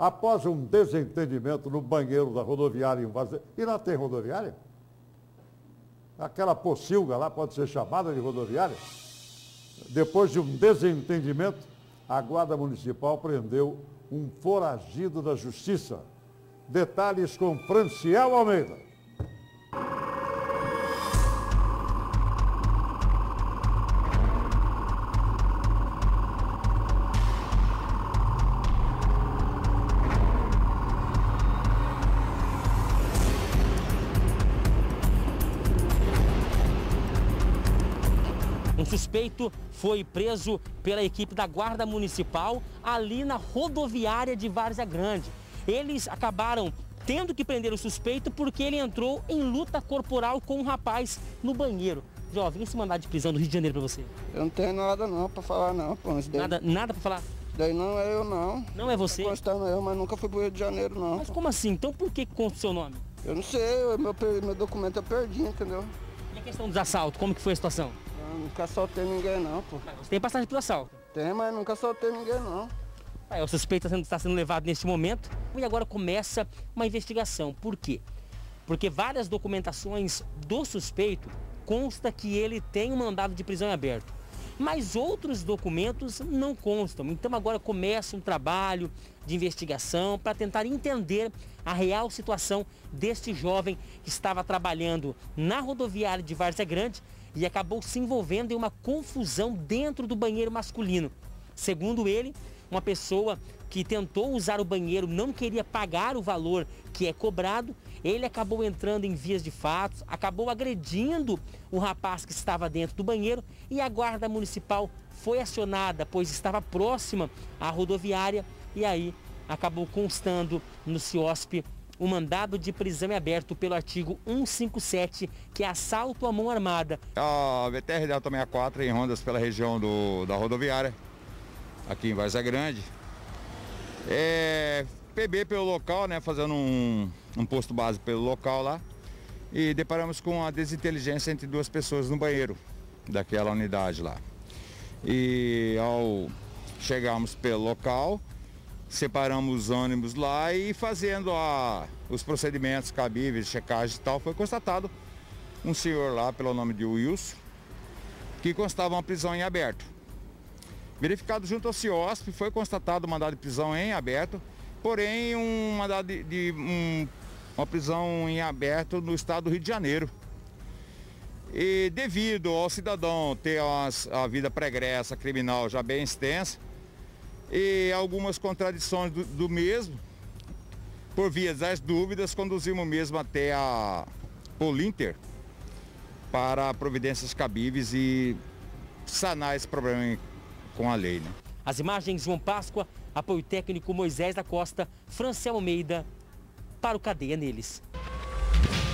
após um desentendimento no banheiro da rodoviária em Várzea. E lá tem rodoviária? Aquela pocilga lá pode ser chamada de rodoviária? Depois de um desentendimento, a Guarda Municipal prendeu um foragido da Justiça. Detalhes com Franciel Almeida. Um suspeito foi preso pela equipe da Guarda Municipal ali na rodoviária de Várzea Grande. Eles acabaram tendo que prender o suspeito porque ele entrou em luta corporal com um rapaz no banheiro. Jovem, esse mandado de prisão do Rio de Janeiro pra você? Eu não tenho nada não pra falar não, pô. Nada pra falar? Daí não é eu não. Não é você? Tá constando eu, mas nunca fui pro Rio de Janeiro não. Mas como assim? Então por que consta o seu nome? Eu não sei, meu documento eu perdi, entendeu? E a questão dos assaltos, como que foi a situação? Eu nunca assaltei ninguém não, pô. Mas você tem passagem pelo assalto? Tem, mas nunca assaltei ninguém não. O suspeito está sendo levado neste momento e agora começa uma investigação. Por quê? Porque várias documentações do suspeito consta que ele tem um mandado de prisão em aberto. Mas outros documentos não constam. Então agora começa um trabalho de investigação para tentar entender a real situação deste jovem que estava trabalhando na rodoviária de Várzea Grande e acabou se envolvendo em uma confusão dentro do banheiro masculino. Segundo ele, uma pessoa que tentou usar o banheiro não queria pagar o valor que é cobrado, ele acabou entrando em vias de fato, acabou agredindo o rapaz que estava dentro do banheiro e a Guarda Municipal foi acionada, pois estava próxima à rodoviária e aí acabou constando no CIOSP o mandado de prisão em aberto pelo artigo 157, que é assalto à mão armada. A VTR Delta 64 em rondas pela região da rodoviária, aqui em Várzea Grande. PB pelo local, né, fazendo um posto base pelo local lá. E deparamos com a desinteligência entre duas pessoas no banheiro daquela unidade lá. E ao chegarmos pelo local, separamos os ônibus lá e fazendo os procedimentos cabíveis, checagem e tal, foi constatado um senhor lá pelo nome de Wilson, que constava uma prisão em aberto. Verificado junto ao CIOSP, foi constatado um mandado de prisão em aberto, porém um mandado uma prisão em aberto no estado do Rio de Janeiro. E devido ao cidadão ter a vida pregressa criminal já bem extensa e algumas contradições do mesmo, por via das dúvidas, conduzimos mesmo até a Polinter para providências cabíveis e sanar esse problema com a lei, né? As imagens, João Páscoa, apoio técnico Moisés da Costa, Franciel Almeida, para o Cadeia Neles.